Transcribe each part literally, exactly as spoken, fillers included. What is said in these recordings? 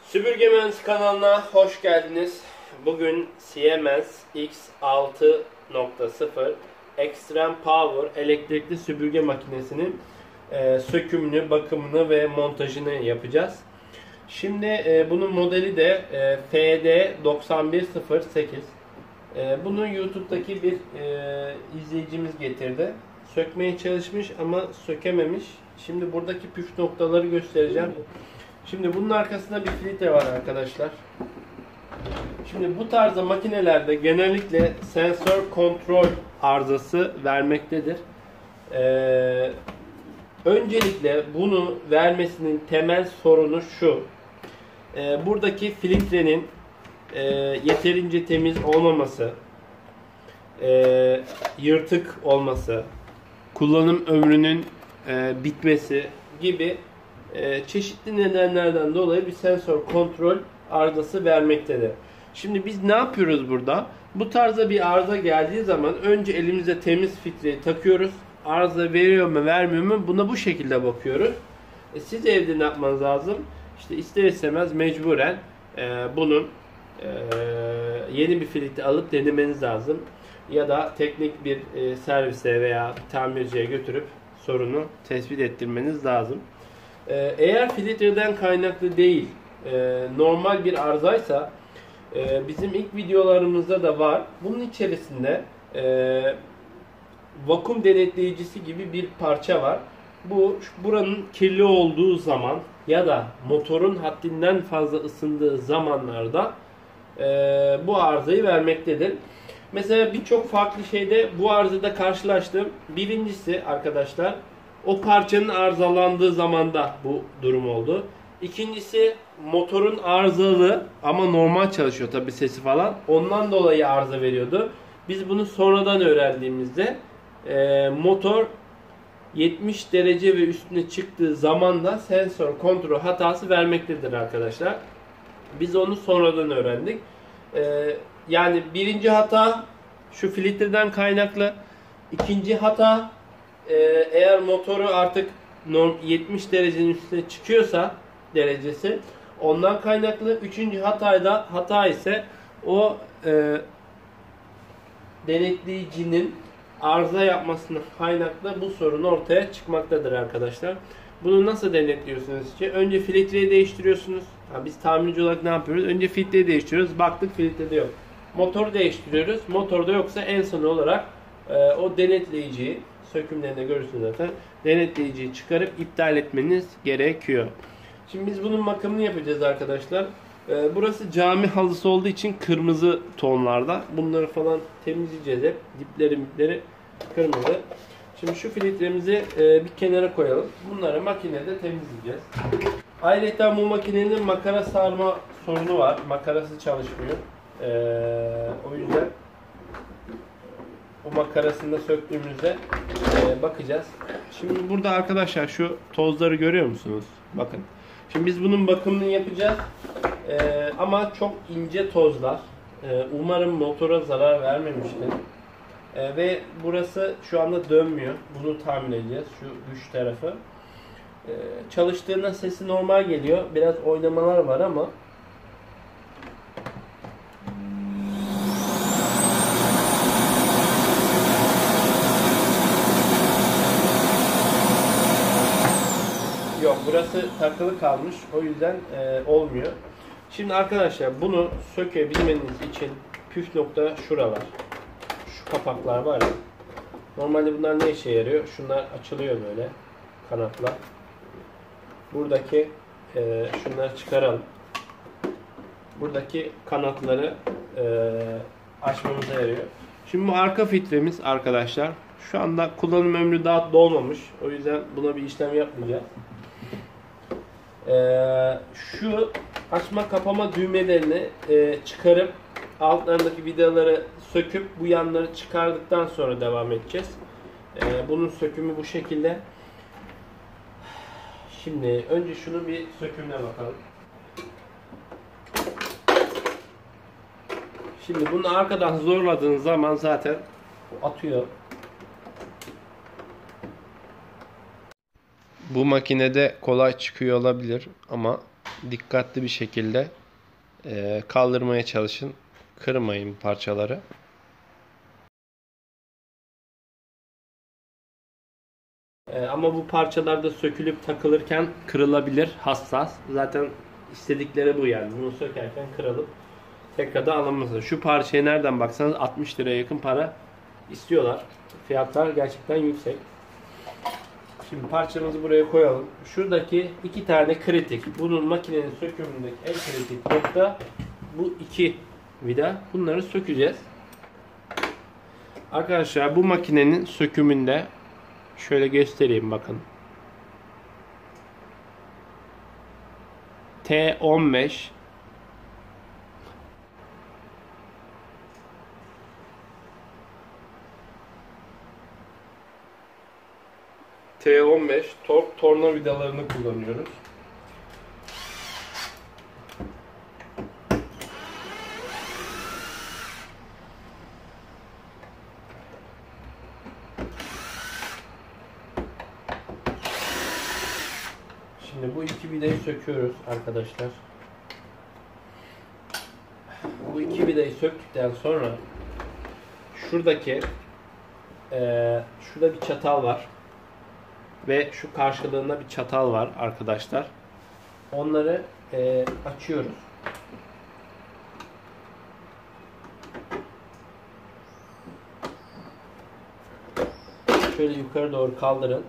Süpürge Mühendisi kanalına hoş geldiniz. Bugün Siemens X altı nokta sıfır Extreme Power elektrikli süpürge makinesinin e, sökümünü, bakımını ve montajını yapacağız. Şimdi e, bunun modeli de e, F D doksan bir sıfır sekiz. E, bunu YouTube'daki bir e, izleyicimiz getirdi. Sökmeye çalışmış ama sökememiş. Şimdi buradaki püf noktaları göstereceğim. Şimdi bunun arkasında bir filtre var arkadaşlar. Şimdi bu tarzda makinelerde genellikle sensör kontrol arızası vermektedir. Ee, öncelikle bunu vermesinin temel sorunu şu. Ee, buradaki filtrenin e, yeterince temiz olmaması, e, yırtık olması, kullanım ömrünün e, bitmesi gibi e, çeşitli nedenlerden dolayı bir sensör kontrol arızası vermektedir. Şimdi biz ne yapıyoruz burada? Bu tarzda bir arıza geldiği zaman önce elimize temiz filtreyi takıyoruz. Arıza veriyor mu vermiyor mu buna bu şekilde bakıyoruz. E, siz evde ne yapmanız lazım? İşte ister istemez mecburen e, bunun e, yeni bir filtre alıp denemeniz lazım. Ya da teknik bir e, servise veya tamirciye götürüp sorunu tespit ettirmeniz lazım. E, eğer filtreden kaynaklı değil, e, normal bir arızaysa e, bizim ilk videolarımızda da var. Bunun içerisinde e, vakum denetleyicisi gibi bir parça var. Bu buranın kirli olduğu zaman ya da motorun haddinden fazla ısındığı zamanlarda e, bu arızayı vermektedir. Mesela birçok farklı şeyde bu arızada karşılaştım. Birincisi arkadaşlar o parçanın arızalandığı zamanda bu durum oldu. İkincisi motorun arızalı ama normal çalışıyor tabi sesi falan. Ondan dolayı arıza veriyordu. Biz bunu sonradan öğrendiğimizde e, motor yetmiş derece ve üstüne çıktığı zaman da sensör kontrol hatası vermektedir arkadaşlar. Biz onu sonradan öğrendik. E, yani birinci hata şu filtreden kaynaklı. İkinci hata e, eğer motoru artık yetmiş derecenin üstüne çıkıyorsa derecesi ondan kaynaklı. Üçüncü hatayda hata ise o e, denetleyicinin arıza yapmasından kaynaklı bu sorun ortaya çıkmaktadır arkadaşlar. Bunu nasıl denetliyorsunuz ki? Önce filtreyi değiştiriyorsunuz. Ha, biz tamirci olarak ne yapıyoruz? Önce filtreyi değiştiriyoruz. Baktık filtrede yok. Motoru değiştiriyoruz. Motorda yoksa en son olarak e, o denetleyiciyi sökümlerinde görürsünüz zaten. Denetleyiciyi çıkarıp iptal etmeniz gerekiyor. Şimdi biz bunun bakımını yapacağız arkadaşlar. E, burası cami halısı olduğu için kırmızı tonlarda. Bunları falan temizleyeceğiz hep. Dipleri mipleri kırmızı. Şimdi şu filtremizi e, bir kenara koyalım. Bunları makinede temizleyeceğiz. Ayrıca bu makinenin makara sarma sorunu var. Makarası çalışmıyor. E, o yüzden o makarasını da söktüğümüzde e, bakacağız. Şimdi burada arkadaşlar şu tozları görüyor musunuz? Bakın. Şimdi biz bunun bakımını yapacağız. E, ama çok ince tozlar. E, umarım motora zarar vermemiştir. Ee, ve burası şu anda dönmüyor. Bunu tahmin edeceğiz. Şu güç tarafı. Ee, çalıştığında sesi normal geliyor. Biraz oynamalar var ama yok. Burası takılı kalmış. O yüzden e, olmuyor. Şimdi arkadaşlar bunu sökebilmeniz için püf nokta şuralar. Kapaklar var ya. Normalde bunlar ne işe yarıyor? Şunlar açılıyor böyle. Kanatlar. Buradaki e, şunları çıkaralım. Buradaki kanatları e, açmamıza yarıyor. Şimdi bu arka filtremiz arkadaşlar. Şu anda kullanım ömrü daha dolmamış. O yüzden buna bir işlem yapmayacağız. E, şu açma kapama düğmelerini e, çıkarıp altlarındaki vidaları söküp bu yanları çıkardıktan sonra devam edeceğiz. Ee, bunun sökümü bu şekilde. Şimdi önce şunu bir sökümüne bakalım. Şimdi bunu arkadan zorladığınız zaman zaten atıyor. Bu makinede kolay çıkıyor olabilir ama dikkatli bir şekilde e, kaldırmaya çalışın. Kırmayın parçaları. E, ama bu parçalar da sökülüp takılırken kırılabilir, hassas. Zaten istedikleri bu yani. Bunu sökerken kırılıp tekrar da alamazsınız. Şu parçaya nereden baksanız altmış liraya yakın para istiyorlar. Fiyatlar gerçekten yüksek. Şimdi parçamızı buraya koyalım. Şuradaki iki tane kritik. Bunun makinenin sökümündeki en kritik nokta bu iki vida. Bunları sökeceğiz. Arkadaşlar bu makinenin sökümünde şöyle göstereyim bakın. T on beş T on beş tork tornavidalarını kullanıyoruz. Şimdi bu iki vidayı söküyoruz arkadaşlar. Bu iki vidayı söktükten sonra şuradaki e, şurada bir çatal var. Ve şu karşılığında bir çatal var arkadaşlar. Onları e, açıyoruz. Şöyle yukarı doğru kaldırın.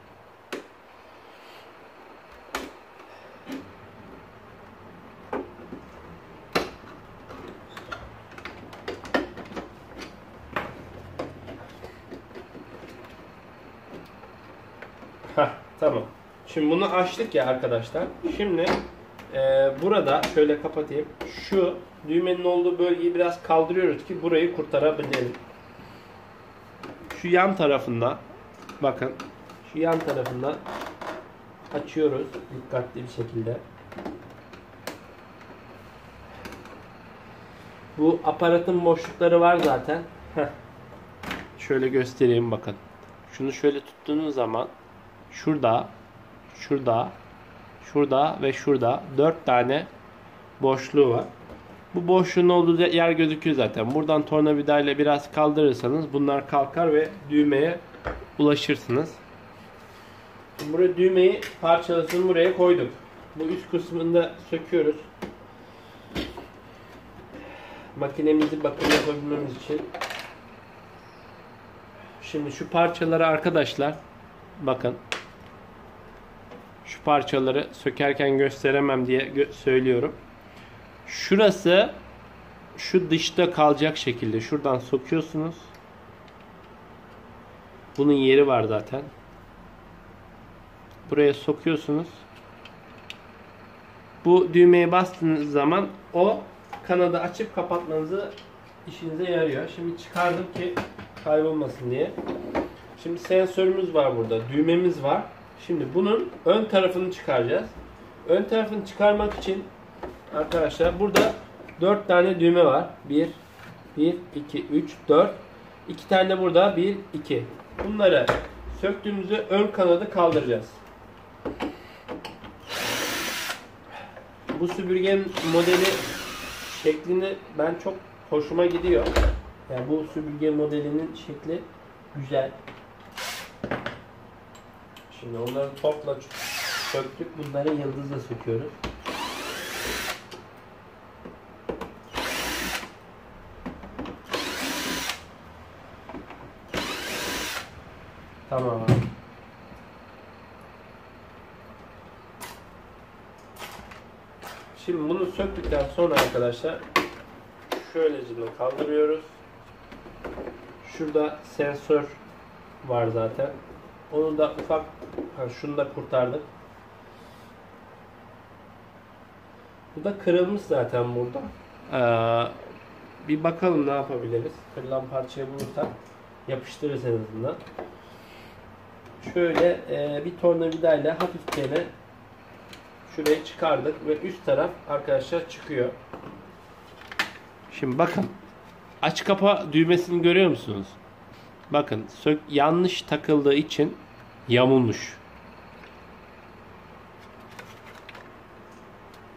Heh, tamam. Şimdi bunu açtık ya arkadaşlar. Şimdi e, burada şöyle kapatayım. Şu düğmenin olduğu bölgeyi biraz kaldırıyoruz ki burayı kurtarabilelim. Şu yan tarafında bakın. Şu yan tarafında açıyoruz dikkatli bir şekilde. Bu aparatın boşlukları var zaten. Heh. Şöyle göstereyim bakın. Şunu şöyle tuttuğunuz zaman şurada, şurada, şurada ve şurada dört tane boşluğu var. Bu boşluğun olduğu yer gözüküyor zaten. Buradan tornavida ile biraz kaldırırsanız bunlar kalkar ve düğmeye ulaşırsınız. Şimdi buraya düğmeyi parçalasını buraya koyduk. Bu üst kısmını da söküyoruz. Makinemizi bakım yapabilmemiz için. Şimdi şu parçaları arkadaşlar bakın. Şu parçaları sökerken gösteremem diye gö söylüyorum. Şurası şu dışta kalacak şekilde şuradan sokuyorsunuz. Bunun yeri var zaten. Buraya sokuyorsunuz. Bu düğmeye bastığınız zaman o kanadı açıp kapatmanızı işinize yarıyor. Şimdi çıkardım ki kaybolmasın diye. Şimdi sensörümüz var burada. Düğmemiz var. Şimdi bunun ön tarafını çıkaracağız. Ön tarafını çıkarmak için arkadaşlar burada dört tane düğme var. bir, bir, iki, üç, dört. iki tane de burada. bir, iki. Bunları söktüğümüzde ön kanadı kaldıracağız. Bu süpürgenin modeli şeklini ben çok hoşuma gidiyor. Yani bu süpürge modelinin şekli güzel. Şimdi onları topla söktük. Bunları yıldızla söküyoruz. Tamam. Şimdi bunu söktükten sonra arkadaşlar şöylecine kaldırıyoruz. Şurada sensör var zaten. Onu da ufak, ha, şunu da kurtardık. Bu da kırılmış zaten burada. Ee, bir bakalım ne yapabiliriz. Kırılan parçayı bulursak yapıştırırız en azından. Şöyle e, bir tornavidayla hafifçe şurayı çıkardık ve üst taraf arkadaşlar çıkıyor. Şimdi bakın. Aç kapa düğmesini görüyor musunuz? Bakın sök, yanlış takıldığı için yamulmuş.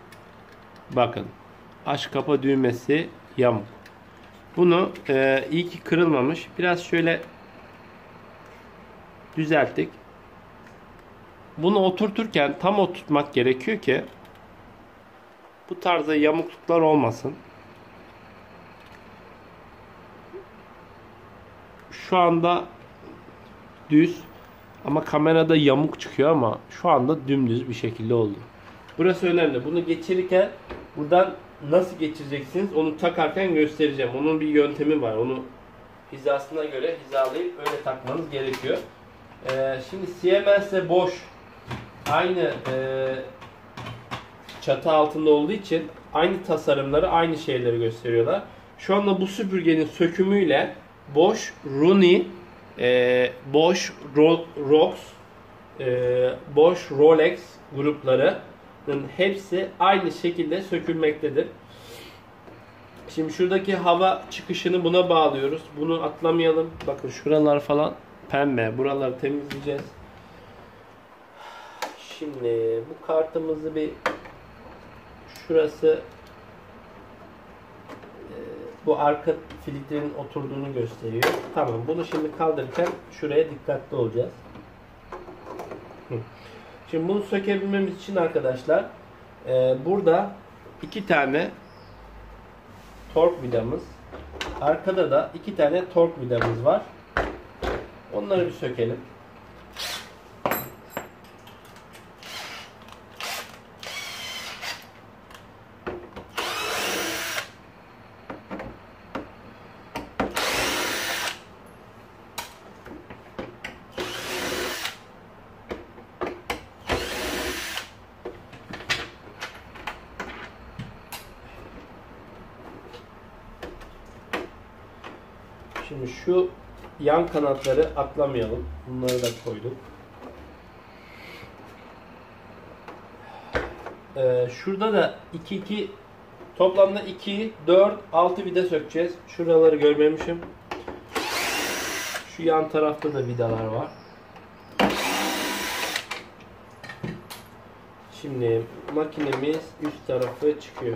Bakın. Aç kapa düğmesi yamuk. Bunu e, iyi ki kırılmamış. Biraz şöyle düzelttik. Bunu oturturken tam oturtmak gerekiyor ki bu tarzda yamukluklar olmasın. Şu anda düz ama kamerada yamuk çıkıyor ama şu anda dümdüz bir şekilde oldu. Burası önemli. Bunu geçirirken buradan nasıl geçireceksiniz onu takarken göstereceğim. Onun bir yöntemi var. Onu hizasına göre hizalayıp öyle takmanız gerekiyor. Ee, şimdi Siemens'le Bosch aynı e, çatı altında olduğu için aynı tasarımları, aynı şeyleri gösteriyorlar. Şu anda bu süpürgenin sökümüyle Bosch, Rooney, e, Bosch, Ro Rox, e, Bosch, Rolex gruplarının hepsi aynı şekilde sökülmektedir. Şimdi şuradaki hava çıkışını buna bağlıyoruz. Bunu atlamayalım. Bakın şuralar falan pembe. Buraları temizleyeceğiz. Şimdi bu kartımızı bir şurası e, bu arka filtrenin oturduğunu gösteriyor. Tamam. Bunu şimdi kaldırırken şuraya dikkatli olacağız. Şimdi bunu sökebilmemiz için arkadaşlar e, burada iki tane tork vidamız, arkada da iki tane tork vidamız var. Onları bir sökelim. Şimdi şu yan kanatları atlamayalım. Bunları da koyduk. Ee, şurada da iki iki toplamda iki, dört, altı vida sökeceğiz. Şuraları görmemişim. Şu yan tarafta da vidalar var. Şimdi makinemiz üst tarafı çıkıyor.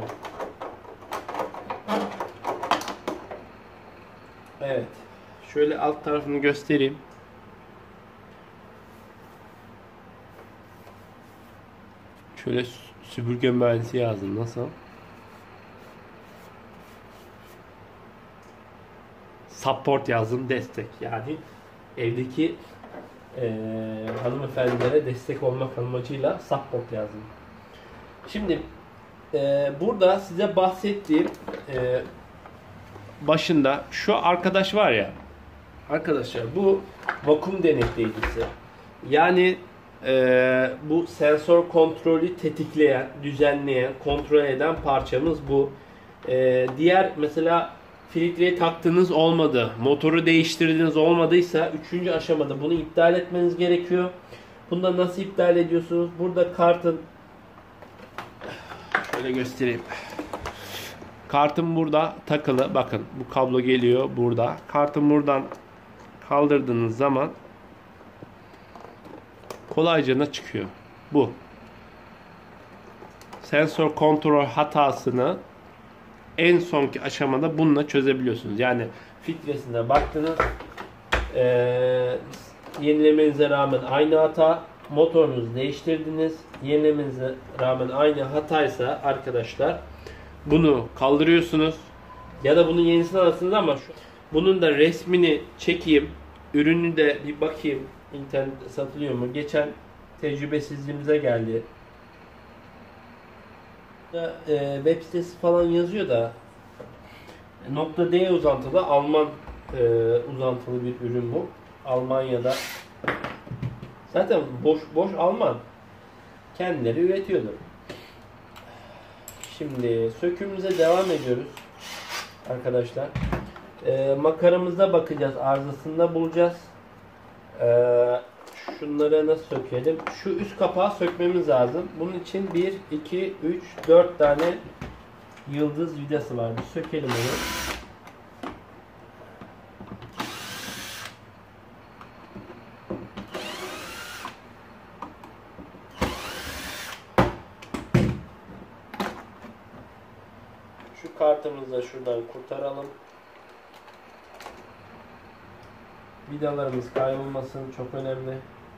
Evet. Şöyle alt tarafını göstereyim. Şöyle süpürge mühendisi yazdım. Nasıl? Support yazdım. Destek. Yani evdeki e, hanımefendilere destek olmak amacıyla support yazdım. Şimdi e, burada size bahsettiğim e, başında şu arkadaş var ya, arkadaşlar bu vakum denetleyicisi. Yani e, bu sensör kontrolü tetikleyen, düzenleyen, kontrol eden parçamız bu. E, diğer mesela filtreyi taktığınız olmadı, motoru değiştirdiğiniz olmadıysa üçüncü aşamada bunu iptal etmeniz gerekiyor. Bunu da nasıl iptal ediyorsunuz? Burada kartın şöyle göstereyim. Kartım burada takılı. Bakın bu kablo geliyor burada. Kartım buradan kaldırdığınız zaman kolayca çıkıyor. Bu. Sensör kontrol hatasını en sonki aşamada bununla çözebiliyorsunuz. Yani filtresine baktınız. Ee, yenilemenize rağmen aynı hata. Motorunuzu değiştirdiniz. Yenilemenize rağmen aynı hataysa arkadaşlar bunu kaldırıyorsunuz. Ya da bunun yenisini alırsınız ama şu, bunun da resmini çekeyim. Ürünü de bir bakayım. İnternette satılıyor mu? Geçen tecrübesizliğimize geldi. E, web sitesi falan yazıyor da .D uzantılı Alman e, uzantılı bir ürün bu. Almanya'da. Zaten boş boş Alman. Kendileri üretiyordu. Şimdi sökümümüze devam ediyoruz arkadaşlar. E, makaramıza bakacağız. Arızasında bulacağız. E, şunları nasıl sökelim? Şu üst kapağı sökmemiz lazım. Bunun için bir, iki, üç, dört tane yıldız vidası var. Bir sökelim onu. kartımızı da şuradan kurtaralım. Vidalarımız kaybolmasın, çok önemli.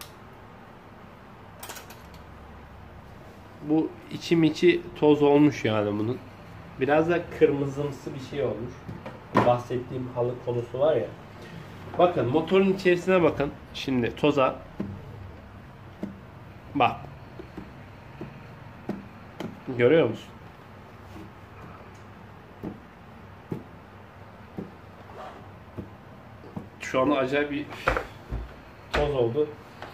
Bu içim içi toz olmuş yani bunun. Biraz da kırmızımsı bir şey olmuş. Bahsettiğim halı konusu var ya. Bakın motorun içerisine bakın. Şimdi toza. Bak. Görüyor musun? Şu an acayip bir toz oldu.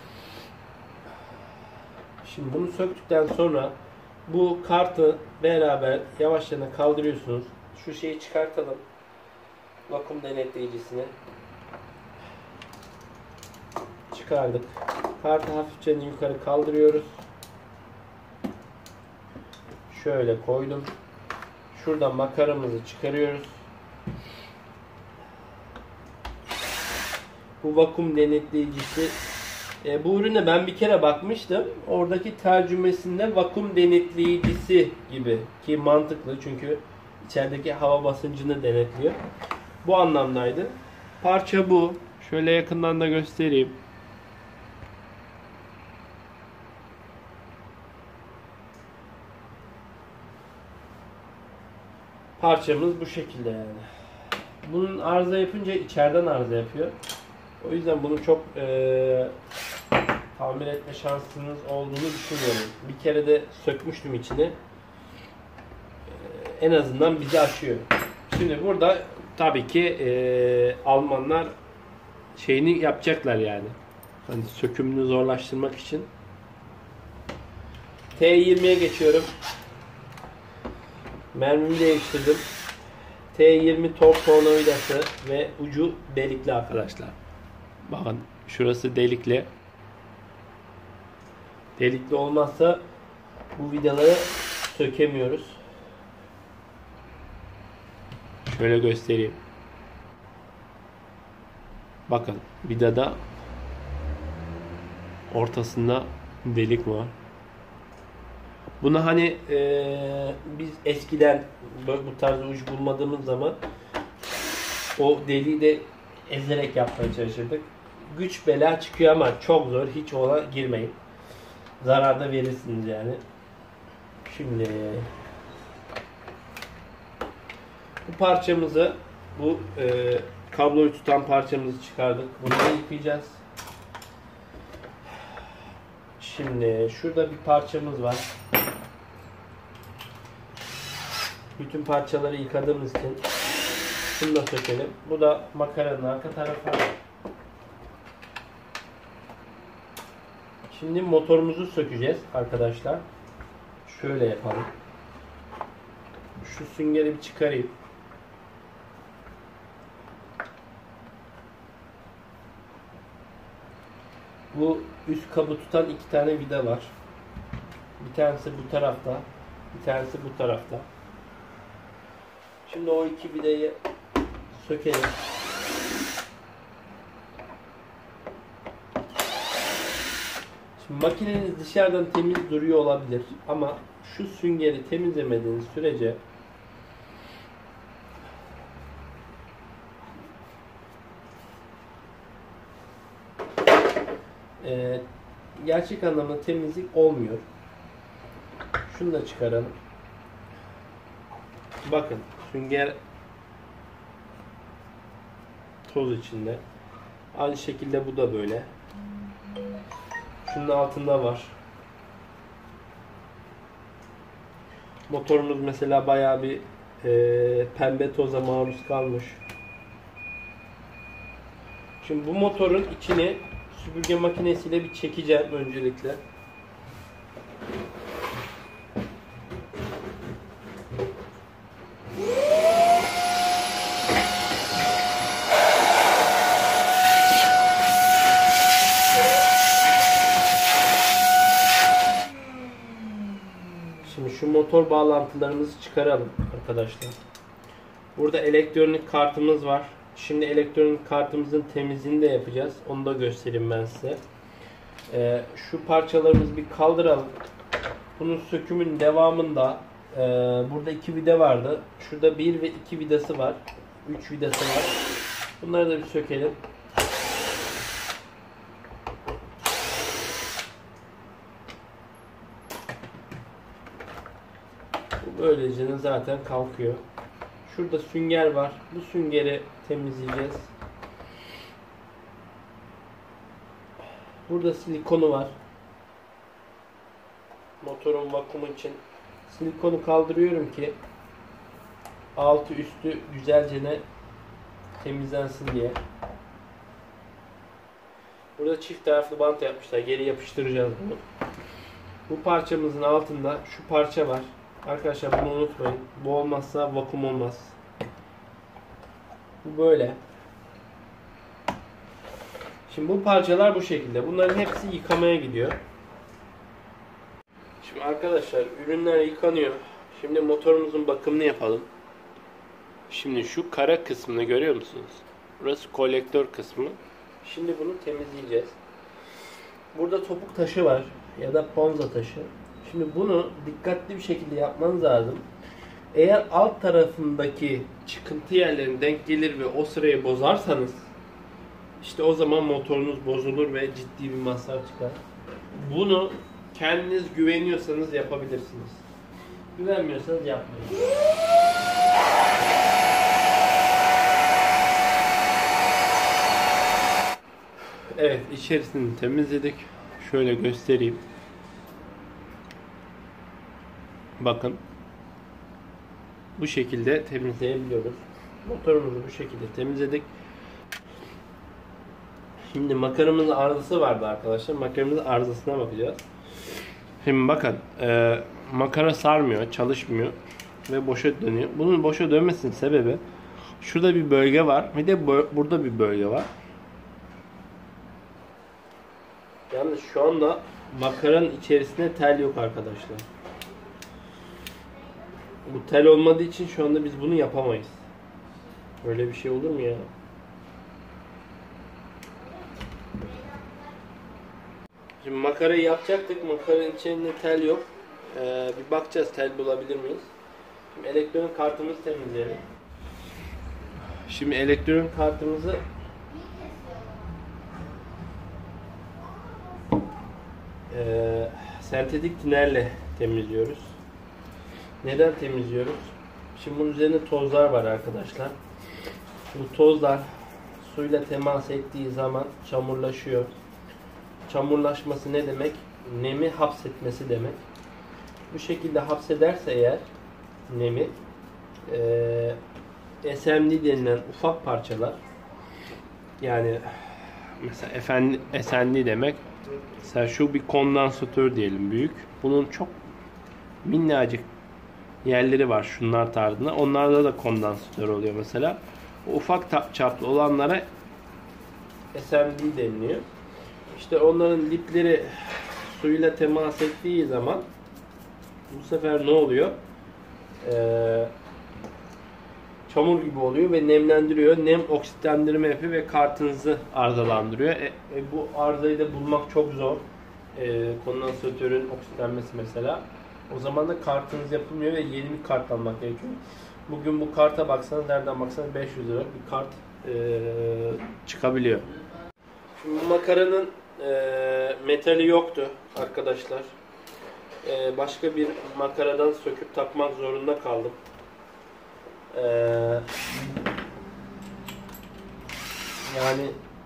Şimdi bunu söktükten sonra bu kartı beraber yavaşça kaldırıyorsunuz. Şu şeyi çıkartalım. Vakum denetleyicisini. Çıkardık. Kartı hafifçe yukarı kaldırıyoruz. Şöyle koydum. Şuradan makaramızı çıkarıyoruz. Bu vakum denetleyicisi. E, bu ürüne ben bir kere bakmıştım. Oradaki tercümesinde vakum denetleyicisi gibi, ki mantıklı çünkü içerideki hava basıncını denetliyor. Bu anlamdaydı. Parça bu. Şöyle yakından da göstereyim. Parçamız bu şekilde yani. Bunun arıza yapınca içeriden arıza yapıyor. O yüzden bunu çok e, tamir etme şansınız olduğunu düşünüyorum. Bir kere de sökmüştüm içini. E, en azından bizi aşıyor. Şimdi burada tabii ki e, Almanlar şeyini yapacaklar yani. Hani sökümünü zorlaştırmak için. T yirmiye geçiyorum. Mermimi değiştirdim. T yirmi tork tornavidası ve ucu delikli arkadaşlar. Bakın şurası delikli. Delikli olmazsa bu vidaları sökemiyoruz. Şöyle göstereyim. Bakın vidada ortasında delik var. Bunu hani e, biz eskiden bu tarz uç bulmadığımız zaman o deliği de ezerek yapmaya çalışırdık. Güç bela çıkıyor ama çok zor. Hiç ona girmeyin. Zarar da verirsiniz yani. Şimdi bu parçamızı, bu e, kabloyu tutan parçamızı çıkardık. Bunu da yıkayacağız. Şimdi şurada bir parçamız var. Bütün parçaları yıkadığımız için şunu da sökelim. Bu da makaranın arka tarafı. Şimdi motorumuzu sökeceğiz arkadaşlar. Şöyle yapalım. Şu süngeri bir çıkarayım. Bu üst kabı tutan iki tane vida var. Bir tanesi bu tarafta, bir tanesi bu tarafta. Şimdi o iki vidayı sökelim. Şimdi makineniz dışarıdan temiz duruyor olabilir ama şu süngeri temizlemediğiniz sürece e, gerçek anlamda temizlik olmuyor. Şunu da çıkaralım. Bakın sünger toz içinde. Aynı şekilde bu da böyle. Şunun altında var. Motorumuz mesela bayağı bir e, pembe toza maruz kalmış. Şimdi bu motorun içini süpürge makinesiyle bir çekeceğim öncelikle. Şimdi şu motor bağlantılarımızı çıkaralım arkadaşlar. Burada elektronik kartımız var. Şimdi elektronik kartımızın temizliğini de yapacağız. Onu da göstereyim ben size. Ee, şu parçalarımızı bir kaldıralım. Bunun sökümün devamında Ee, burada iki vida vardı. Şurada bir ve iki vidası var. Üç vidası var. Bunları da bir sökelim. Bu böylece zaten kalkıyor. Şurada sünger var. Bu süngeri temizleyeceğiz. Burada silikonu var. Motorun vakumu için silikonu kaldırıyorum ki altı üstü güzelce temizlensin diye. Burada çift taraflı bant yapmışlar. Geri yapıştıracağız bunu. Bu parçamızın altında şu parça var. Arkadaşlar bunu unutmayın. Bu olmazsa vakum olmaz. Bu böyle. Şimdi bu parçalar bu şekilde. Bunların hepsi yıkamaya gidiyor. Şimdi arkadaşlar ürünler yıkanıyor. Şimdi motorumuzun bakımını yapalım. Şimdi şu kara kısmını görüyor musunuz? Burası kolektör kısmı. Şimdi bunu temizleyeceğiz. Burada topuk taşı var ya da ponza taşı. Şimdi bunu dikkatli bir şekilde yapmanız lazım. Eğer alt tarafındaki çıkıntı yerlerine denk gelir ve o sırayı bozarsanız işte o zaman motorunuz bozulur ve ciddi bir masraf çıkar. Bunu kendiniz güveniyorsanız yapabilirsiniz. Güvenmiyorsanız yapmayın. Evet, içerisini temizledik. Şöyle göstereyim. Bakın. Bu şekilde temizleyebiliyoruz. Motorumuzu bu şekilde temizledik. Şimdi makaramızın arızası vardı arkadaşlar. Makaramızın arızasına bakacağız. Şimdi bakın. E, makara sarmıyor, çalışmıyor ve boşa dönüyor. Bunun boşa dönmesinin sebebi şurada bir bölge var. Bir de burada bir bölge var. Yalnız şu anda makaranın içerisinde tel yok arkadaşlar. Bu tel olmadığı için şu anda biz bunu yapamayız. Böyle bir şey olur mu ya? Şimdi makarayı yapacaktık. Makaranın içerisinde tel yok. Ee, bir bakacağız tel bulabilir miyiz? Şimdi elektronik kartımızı temizleyelim. Şimdi elektronik kartımızı e, sentetik tinerle temizliyoruz. Neden temizliyoruz? Şimdi bunun üzerinde tozlar var arkadaşlar. Bu tozlar suyla temas ettiği zaman çamurlaşıyor. Çamurlaşması ne demek? Nemi hapsetmesi demek. Bu şekilde hapsederse eğer nemi e, S M D denilen ufak parçalar, yani mesela S M D demek, mesela şu bir kondansatör diyelim büyük. Bunun çok minnacık yerleri var şunlar tarzında. Onlarda da kondansatör oluyor mesela. O ufak çaplı olanlara S M D deniliyor. İşte onların dipleri suyla temas ettiği zaman bu sefer ne oluyor? Ee, çamur gibi oluyor ve nemlendiriyor. Nem oksitlendirme yapıyor ve kartınızı arızalandırıyor. E, e, bu arızayı da bulmak çok zor. E, kondansatörün oksitlenmesi mesela. O zaman da kartınız yapılmıyor ve yeni bir kart almak gerekiyor. Bugün bu karta baksanız, nereden baksanız beş yüz lira bir kart e, çıkabiliyor. Şimdi bu makaranın e, metali yoktu arkadaşlar. E, başka bir makaradan söküp takmak zorunda kaldım. E, yani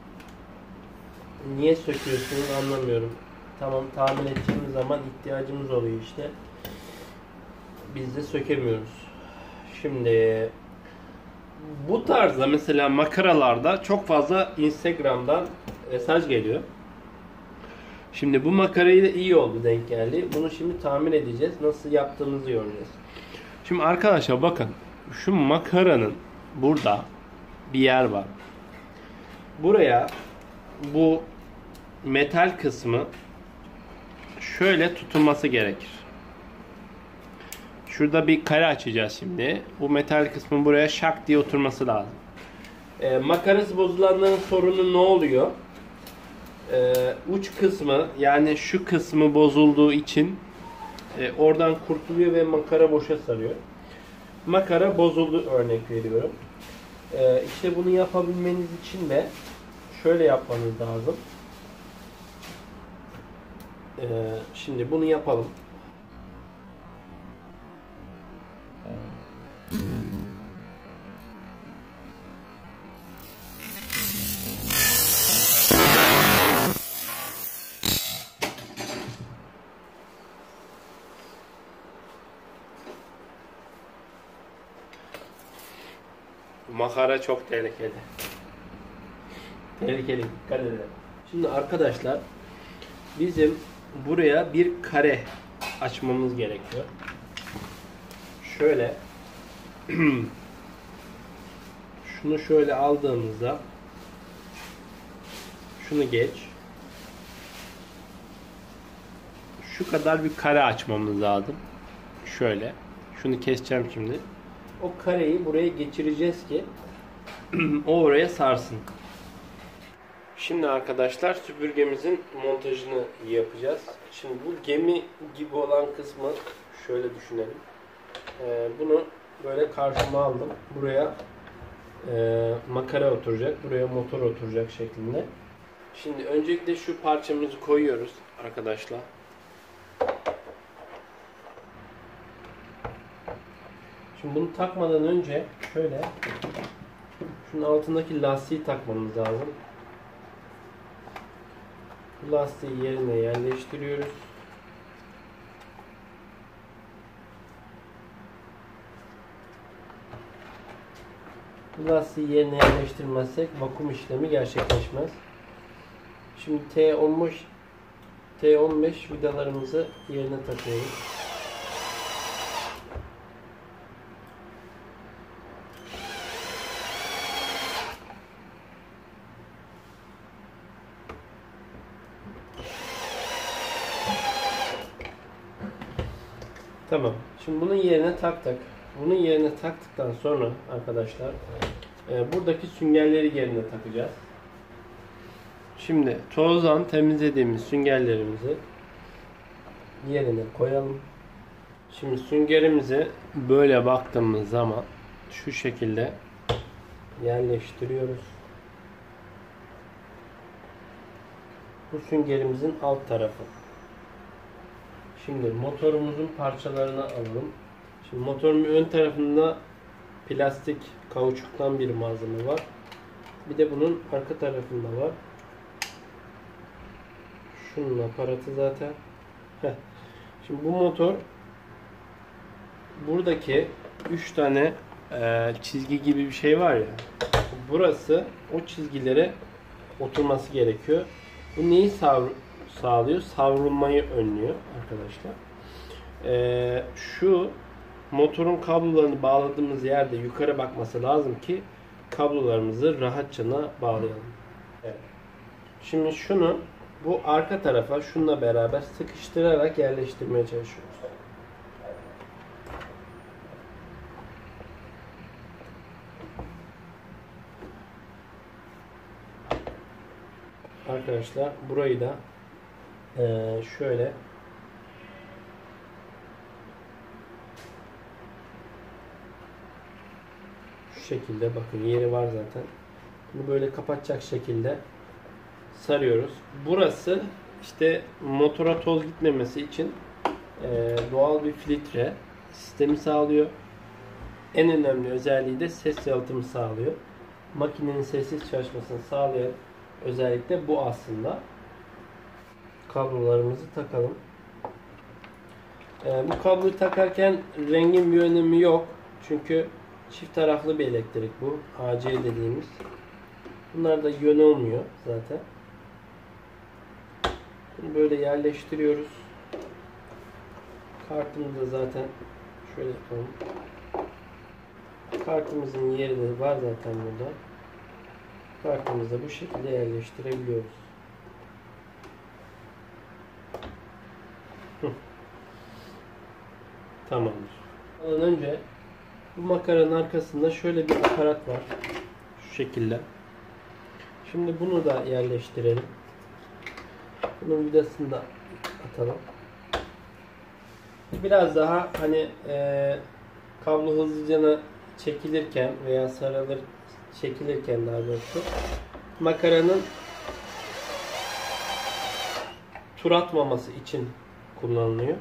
niye söküyorsunuz anlamıyorum. Tamam, tamir edeceğimiz zaman ihtiyacımız oluyor işte. Biz de sökemiyoruz. Şimdi bu tarzda mesela makaralarda çok fazla Instagram'dan mesaj geliyor. Şimdi bu makarayı da iyi oldu, denk geldi. Bunu şimdi tamir edeceğiz. Nasıl yaptığımızı göreceğiz. Şimdi arkadaşlar bakın. Şu makaranın burada bir yer var. Buraya bu metal kısmı şöyle tutulması gerekir. Şurada bir kare açacağız şimdi. Bu metal kısmın buraya şak diye oturması lazım. Ee, makarası bozulanların sorunu ne oluyor? Ee, uç kısmı, yani şu kısmı bozulduğu için e, oradan kurtuluyor ve makara boşa sarıyor. Makara bozuldu, örnek veriyorum. E, işte bunu yapabilmeniz için de şöyle yapmanız lazım. E, şimdi bunu yapalım. Makara çok tehlikeli. Tehlikeli, dikkat edelim. Şimdi arkadaşlar, bizim buraya bir kare açmamız gerekiyor. Şöyle şunu şöyle aldığımızda, şunu geç, şu kadar bir kare açmamız lazım. Şöyle şunu keseceğim şimdi. O kareyi buraya geçireceğiz ki o oraya sarsın. Şimdi arkadaşlar, süpürgemizin montajını yapacağız. Şimdi bu gemi gibi olan kısmı şöyle düşünelim. Ee, bunu böyle karşıma aldım. Buraya e, makara oturacak, buraya motor oturacak şeklinde. Şimdi öncelikle şu parçamızı koyuyoruz arkadaşlar. Şimdi bunu takmadan önce şöyle şunun altındaki lastiği takmamız lazım. Bu lastiği yerine yerleştiriyoruz. Bu lastiği yerine yerleştirmezsek vakum işlemi gerçekleşmez. Şimdi T on beş T on beş vidalarımızı yerine takıyoruz. Tamam. Şimdi bunun yerine taktık. Bunun yerine taktıktan sonra arkadaşlar e, buradaki süngerleri yerine takacağız. Şimdi tozdan temizlediğimiz süngerlerimizi yerine koyalım. Şimdi süngerimizi böyle baktığımız zaman şu şekilde yerleştiriyoruz. Bu süngerimizin alt tarafı. Şimdi motorumuzun parçalarını alalım. Şimdi motorun ön tarafında plastik kauçuktan bir malzeme var. Bir de bunun arka tarafında var. Şunun aparatı zaten. Heh. Şimdi bu motor, buradaki üç tane e, çizgi gibi bir şey var ya. Burası o çizgilere oturması gerekiyor. Bu neyi savr sağlıyor? Savrulmayı önlüyor arkadaşlar. Ee, şu motorun kablolarını bağladığımız yerde yukarı bakması lazım ki kablolarımızı rahatça bağlayalım. Evet. Şimdi şunu bu arka tarafa şununla beraber sıkıştırarak yerleştirmeye çalışıyoruz. Arkadaşlar burayı da Ee, şöyle şu şekilde, bakın yeri var zaten. Bunu böyle kapatacak şekilde sarıyoruz. Burası işte motora toz gitmemesi için e, doğal bir filtre sistemi sağlıyor. En önemli özelliği de ses yalıtımı sağlıyor. Makinenin sessiz çalışmasını sağlayan özellik de bu aslında. Kablolarımızı takalım. Ee, bu kabloyu takarken rengin bir önemi yok. Çünkü çift taraflı bir elektrik bu. A C dediğimiz. Bunlar da yön olmuyor zaten. Bunu böyle yerleştiriyoruz. Kartımız da zaten şöyle yapalım. Kartımızın yeri de var zaten burada. Kartımızı da bu şekilde yerleştirebiliyoruz. Tamamdır. Ondan önce bu makaranın arkasında şöyle bir aparat var. Şu şekilde. Şimdi bunu da yerleştirelim. Bunun vidasını da atalım. Biraz daha hani e, kablo hızlıca çekilirken veya sarılır çekilirken daha doğrusu makaranın tur atmaması için kullanılıyor.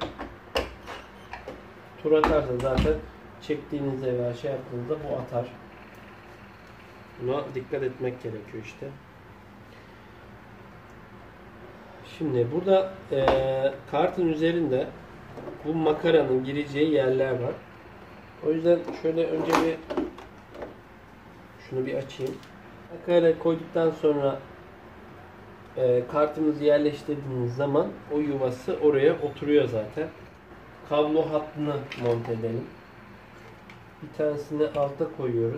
Tur atarsa zaten çektiğinizde veya şey yaptığınızda bu atar. Buna dikkat etmek gerekiyor işte. Şimdi burada e, kartın üzerinde bu makaranın gireceği yerler var. O yüzden şöyle önce bir şunu bir açayım. Makarayı koyduktan sonra e, kartımızı yerleştirdiğimiz zaman o yuvası oraya oturuyor zaten. Kablo hattını monte edelim. Bir tanesini alta koyuyoruz.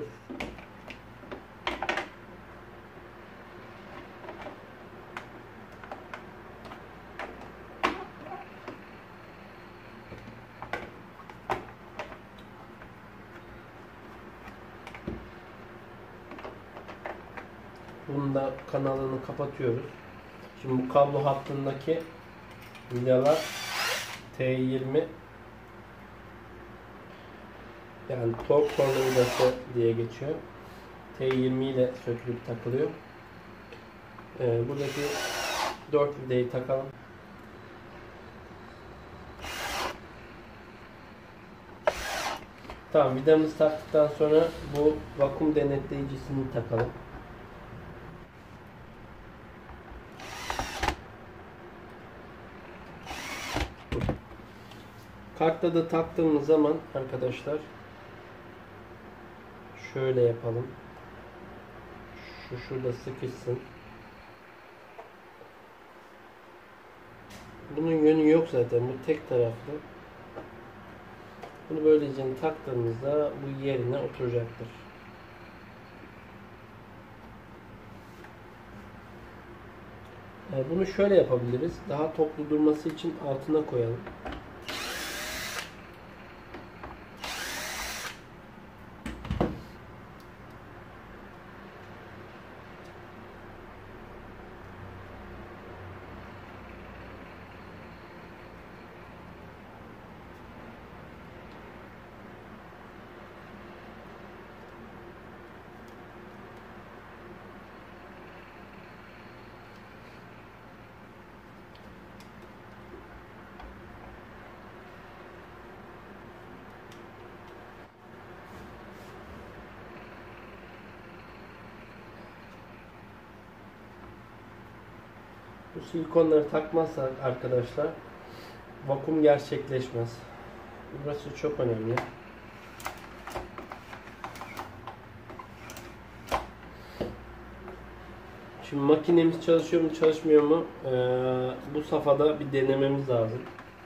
Bunun da kanalını kapatıyoruz. Şimdi bu kablo hattındaki vidalar T yirmi, yani tork tornavidası diye geçiyor. T yirmi ile sökülüp takılıyor. Ee, buradaki dört vidayı takalım. Tamam, vidamızı taktıktan sonra bu vakum denetleyicisini takalım. Kartta da taktığımız zaman arkadaşlar şöyle yapalım. Şu şurada sıkışsın. Bunun yönü yok zaten. Bu tek taraflı. Bunu böylece taktığımızda bu yerine oturacaktır. Bunu şöyle yapabiliriz. Daha toplu durması için altına koyalım. Bu silikonları takmazsak arkadaşlar vakum gerçekleşmez. Burası çok önemli. Şimdi makinemiz çalışıyor mu çalışmıyor mu ee, bu safhada bir denememiz lazım.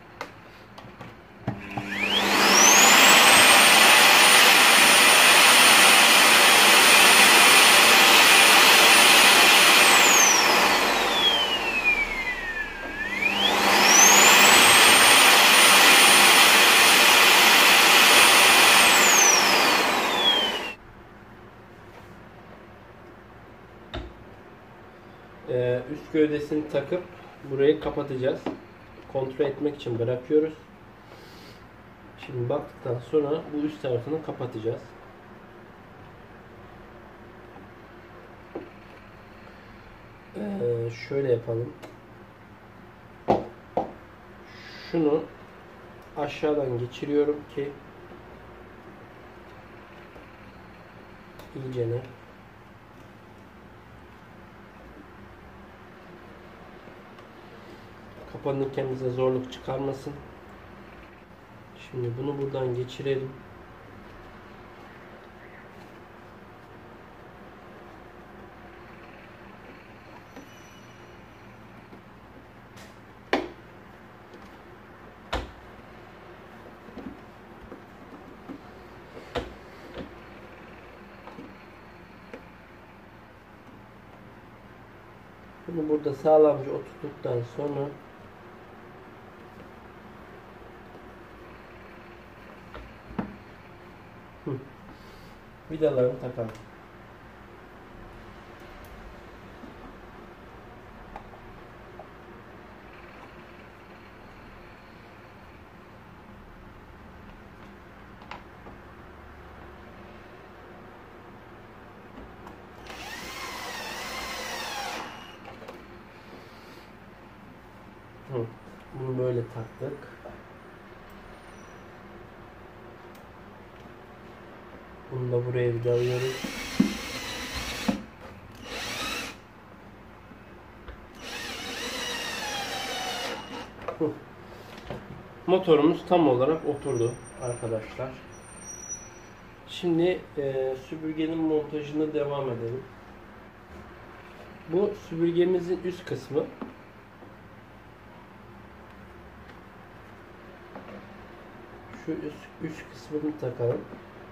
Üst gövdesini takıp burayı kapatacağız. Kontrol etmek için bırakıyoruz. Şimdi baktıktan sonra bu üst tarafını kapatacağız. Ee, şöyle yapalım. Şunu aşağıdan geçiriyorum ki iyicene kapanırken bize zorluk çıkarmasın. Şimdi bunu buradan geçirelim. Bunu burada sağlamca oturttuktan sonra vidalarını takalım. Bunu böyle taktık. Bunu da buraya vidalıyoruz. Motorumuz tam olarak oturdu arkadaşlar. Şimdi e, süpürgenin montajına devam edelim. Bu süpürgemizin üst kısmı. Şu üst, üst kısmını takalım.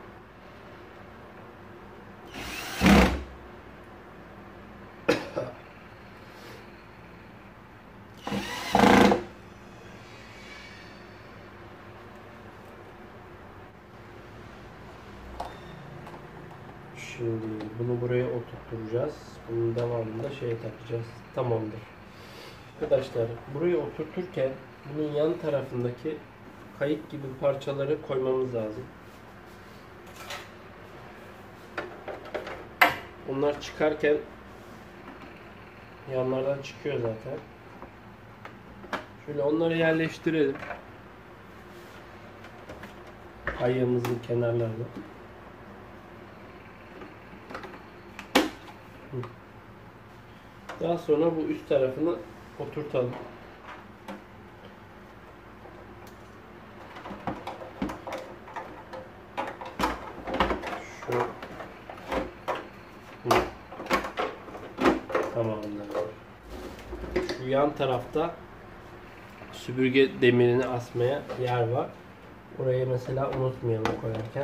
Şimdi bunu buraya oturtacağız. Bunun devamında şeye takacağız. Tamamdır. Arkadaşlar buraya oturturken bunun yan tarafındaki kayık gibi parçaları koymamız lazım. Onlar çıkarken yanlardan çıkıyor zaten. Şöyle onları yerleştirelim. Ayağımızın kenarlarına. Daha sonra bu üst tarafını oturtalım. Şu. Hı. Tamamdır. Şu yan tarafta süpürge demirini asmaya yer var. Oraya mesela unutmayalım koyarken.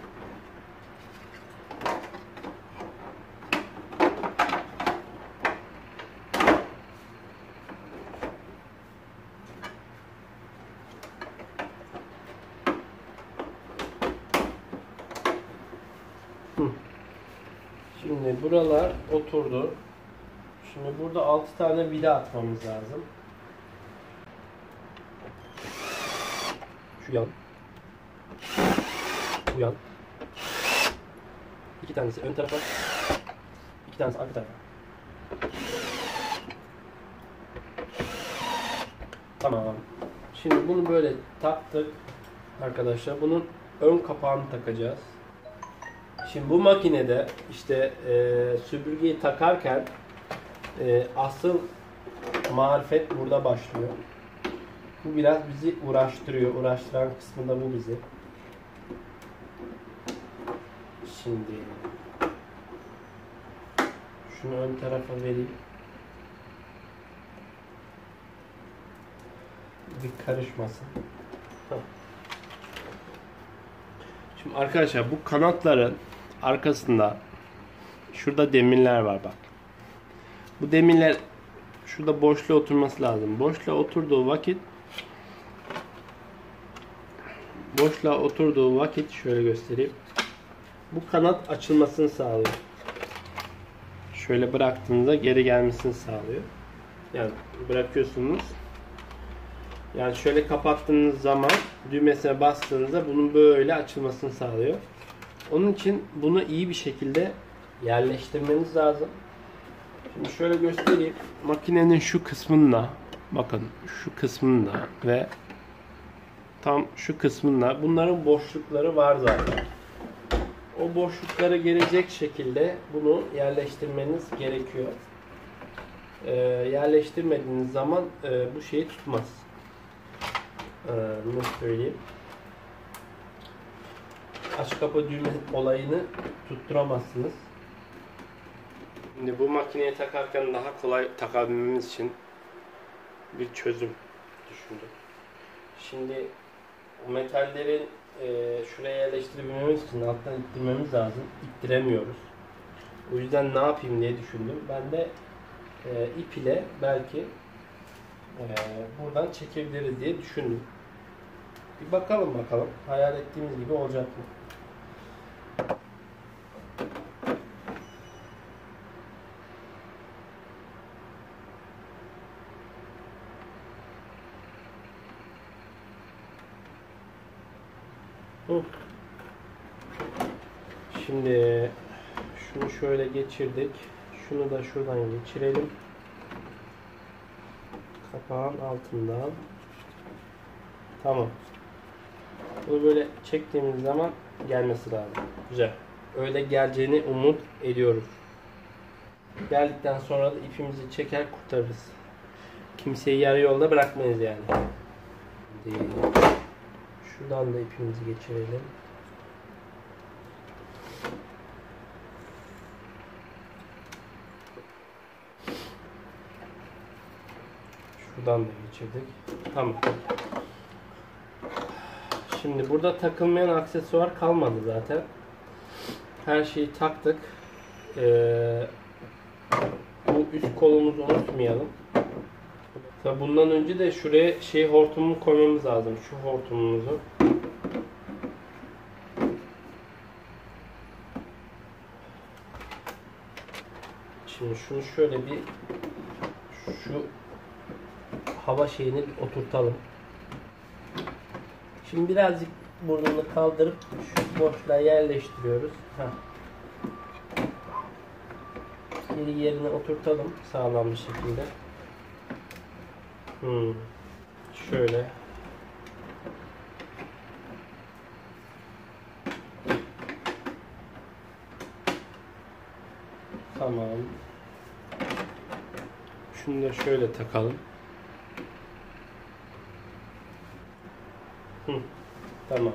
Şimdi buralar oturdu. Şimdi burada altı tane vida atmamız lazım. Şu yan. Bu yan. İki tanesi ön tarafa. İki tanesi arka tarafa. Tamam. Şimdi bunu böyle taktık arkadaşlar. Bunun ön kapağını takacağız. Şimdi bu makinede işte e, süpürgeyi takarken e, asıl marifet burada başlıyor. Bu biraz bizi uğraştırıyor. Uğraştıran kısmı da bu bizi. Şimdi şunu ön tarafa vereyim. Bir karışmasın. Şimdi arkadaşlar bu kanatların arkasında şurada demirler var bak. Bu demirler şurada boşluğa oturması lazım. Boşluğa oturduğu vakit boşluğa oturduğu vakit şöyle göstereyim. Bu kanat açılmasını sağlıyor. Şöyle bıraktığınızda geri gelmesini sağlıyor. Yani bırakıyorsunuz. Yani şöyle kapattığınız zaman düğmesine bastığınızda bunun böyle açılmasını sağlıyor. Onun için bunu iyi bir şekilde yerleştirmeniz lazım. Şimdi şöyle göstereyim. Makinenin şu kısmında, bakın şu kısmında ve tam şu kısmında bunların boşlukları var zaten. O boşluklara gelecek şekilde bunu yerleştirmeniz gerekiyor. Ee, yerleştirmediğiniz zaman e, bu şeyi tutmaz. Ee, nasıl söyleyeyim? Aç kapa düğme olayını tutturamazsınız. Şimdi bu makineye takarken daha kolay takabilmemiz için bir çözüm düşündüm. Şimdi bu metallerin e, şuraya yerleştirebilmemiz için alttan ittirmemiz lazım. İttiremiyoruz. O yüzden ne yapayım diye düşündüm. Ben de e, ip ile belki e, buradan çekebiliriz diye düşündüm. Bir bakalım bakalım. Hayal ettiğimiz gibi olacak mı? Şimdi şunu şöyle geçirdik. Şunu da şuradan geçirelim. Kapağın altından. Tamam. Bunu böyle çektiğimiz zaman gelmesi lazım. Güzel. Öyle geleceğini umut ediyoruz. Geldikten sonra da ipimizi çeker kurtarırız. Kimseyi yarı yolda bırakmayız yani. Şuradan da ipimizi geçirelim. Şuradan da geçirdik. Tamam. Şimdi burada takılmayan aksesuar kalmadı zaten. Her şeyi taktık. Ee, bu üst kolumuzu unutmayalım. Tabii bundan önce de şuraya şey hortumunu koymamız lazım. Şu hortumumuzu. Şimdi şunu şöyle bir şu hava şeyini bir oturtalım. Şimdi birazcık burnunu kaldırıp şu boşluğa yerleştiriyoruz. Heh. Geri yerine oturtalım sağlam bir şekilde. Hmm. Şöyle. Tamam. Şunu da şöyle takalım. Hı. Tamamdır.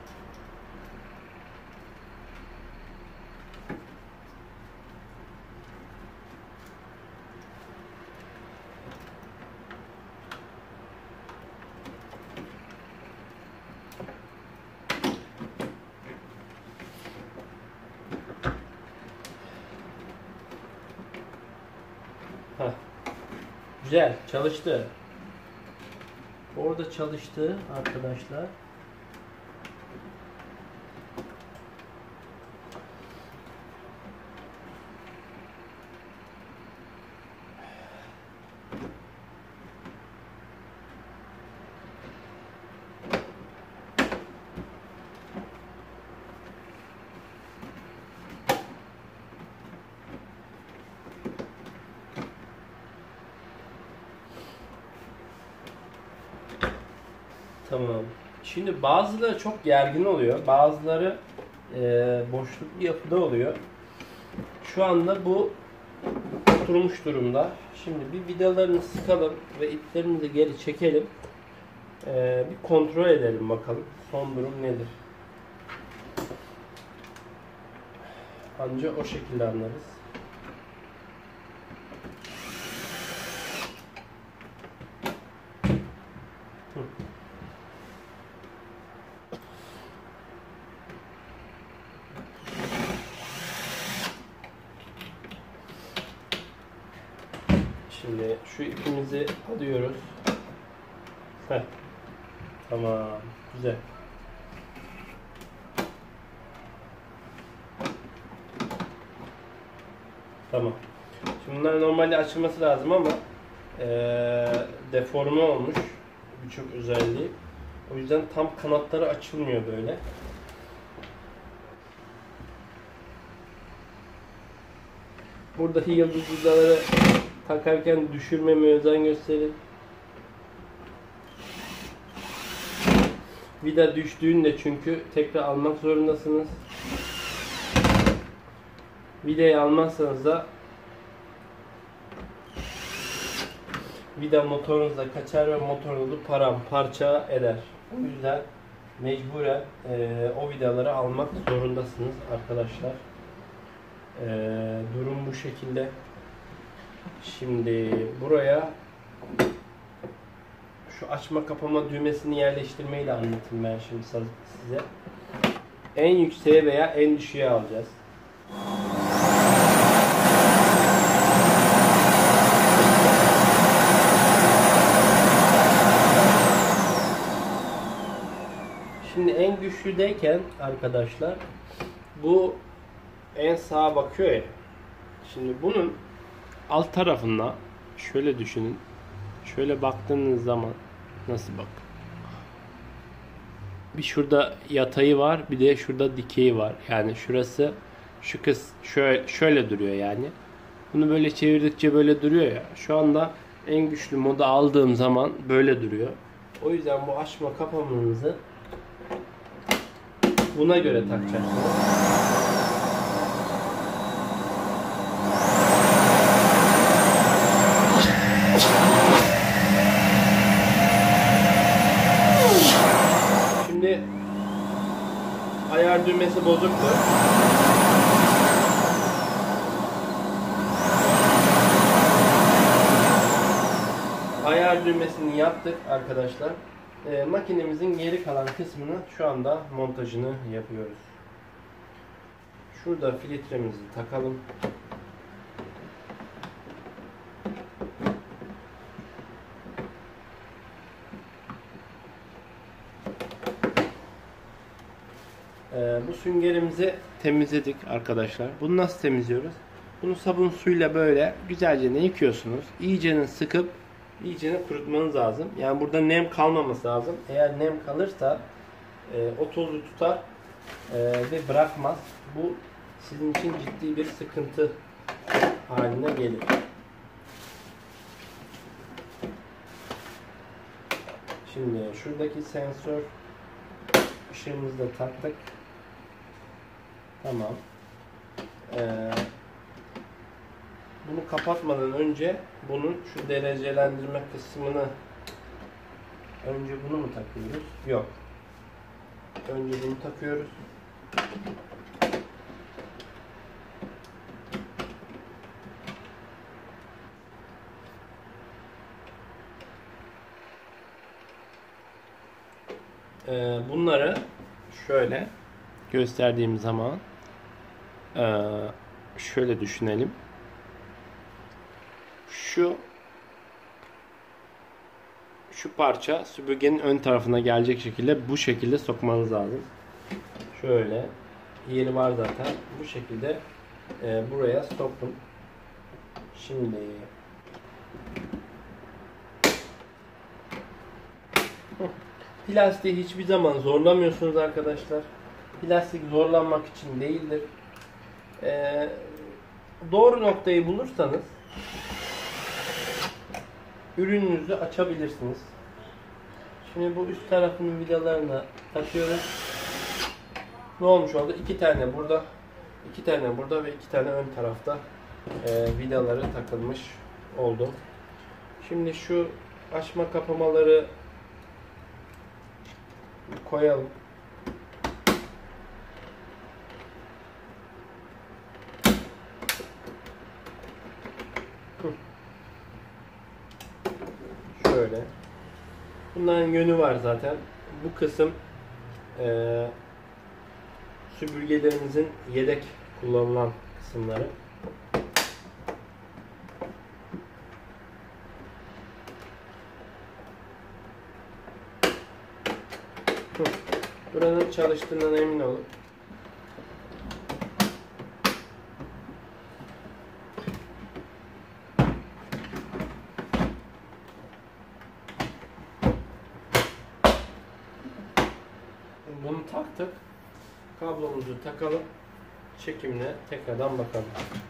Heh. Güzel çalıştı. Orada çalıştı arkadaşlar. Tamam. Şimdi bazıları çok gergin oluyor. Bazıları e, boşluk bir yapıda oluyor. Şu anda bu oturmuş durumda. Şimdi bir vidalarını sıkalım ve iplerimizi geri çekelim. E, bir kontrol edelim bakalım. Son durum nedir? Ancak o şekilde anlarız. Şimdi şu ipimizi alıyoruz. Heh. Tamam. Güzel. Tamam. Şimdi bunlar normalde açılması lazım ama ee, deforme olmuş birçok özelliği. O yüzden tam kanatları açılmıyor böyle. Buradaki yıldız vidaları takarken düşürmemeye özen gösterin. Vida düştüğünde çünkü tekrar almak zorundasınız. Vidayı almazsanız da vida motorunuzda kaçar ve motorunuzu paramparça eder. O yüzden mecburen e, o vidaları almak zorundasınız arkadaşlar. E, durum bu şekilde. Şimdi buraya şu açma kapama düğmesini yerleştirmeyi de anlatayım ben şimdi size. En yükseğe veya en düşüğe alacağız. Şimdi en güçlüdeyken arkadaşlar bu en sağa bakıyor ya. Şimdi bunun alt tarafında şöyle düşünün. Şöyle baktığınız zaman nasıl bak? Bir şurada yatayı var, bir de şurada dikeyi var. Yani şurası şu kız şöyle şöyle duruyor yani. Bunu böyle çevirdikçe böyle duruyor ya. Şu anda en güçlü moda aldığım zaman böyle duruyor. O yüzden bu açma kapamanızı buna göre takacaksınız. Şimdi ayar düğmesi bozuktu. Ayar düğmesini yaptık arkadaşlar. Ee, makinemizin geri kalan kısmını şu anda montajını yapıyoruz. Şurada filtremizi takalım. Ee, bu süngerimizi temizledik arkadaşlar. Bunu nasıl temizliyoruz? Bunu sabun suyla böyle güzelce yıkıyorsunuz. İyice sıkıp iyice kurutmanız lazım. Yani burada nem kalmaması lazım. Eğer nem kalırsa e, o tozu tutar e, ve bırakmaz. Bu sizin için ciddi bir sıkıntı haline gelir. Şimdi şuradaki sensör ışığımızı da taktık. Tamam. Ee, bunu kapatmadan önce bunun şu derecelendirme kısmını önce bunu mu takıyoruz? Yok. Önce bunu takıyoruz. Ee, bunları şöyle gösterdiğim zaman ee, şöyle düşünelim. Şu şu parça süpürgenin ön tarafına gelecek şekilde bu şekilde sokmanız lazım. Şöyle yeri var zaten. Bu şekilde e, buraya sokun. Şimdi plastiği hiçbir zaman zorlamıyorsunuz arkadaşlar. Plastik zorlanmak için değildir. E, doğru noktayı bulursanız ürününüzü açabilirsiniz. Şimdi bu üst tarafının vidalarına takıyoruz. Ne olmuş oldu? İki tane burada, iki tane burada ve iki tane ön tarafta e, vidaları takılmış oldu. Şimdi şu açma kapamaları koyalım. Şöyle. Bunların yönü var zaten. Bu kısım e, süpürgelerimizin yedek kullanılan kısımları. Buranın çalıştığından emin olun. Bunu taktık. Kablomuzu takalım. Çekimine tekrardan bakalım.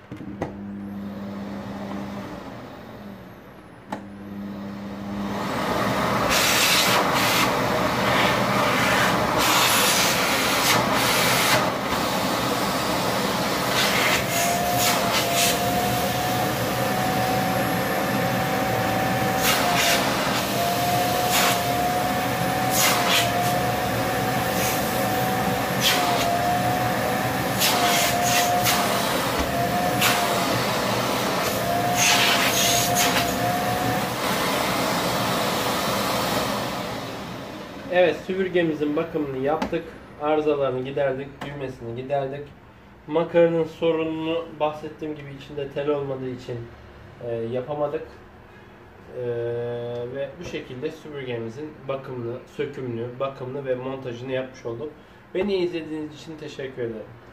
Evet, süpürgemizin bakımını yaptık. Arızalarını giderdik, düğmesini giderdik. Makaranın sorununu bahsettiğim gibi içinde tel olmadığı için e, yapamadık. E, ve bu şekilde süpürgemizin bakımını, sökümünü, bakımını ve montajını yapmış olduk. Beni izlediğiniz için teşekkür ederim.